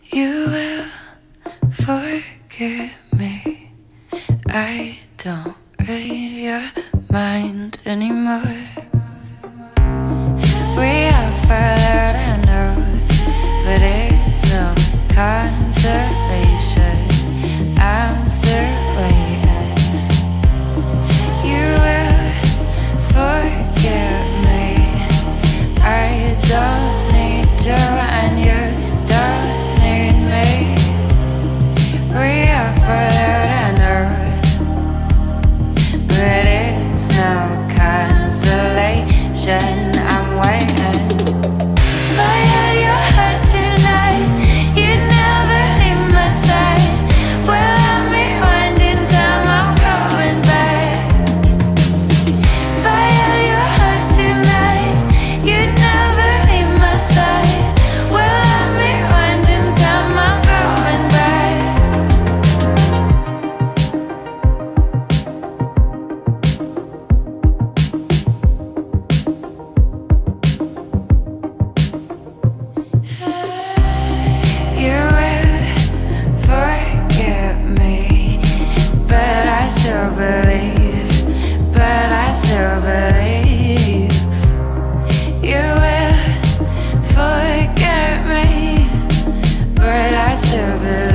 You will forgive me. I don't read your mind anymore. We are further I know, but it's no consolation. I'm still waiting. You will forgive me. I don't need you and you don't need me. We are further I know, but it's no consolation. I'm waiting. If I had your heart tonight, you'd never leave my side. Well, I'm rewinding time, I'm going back. If I had your heart tonight, you'd never leave my side. Well, I'm rewinding time, I'm going back. You will forgive me, but I still believe, but I still believe. You will forgive me, but I still believe.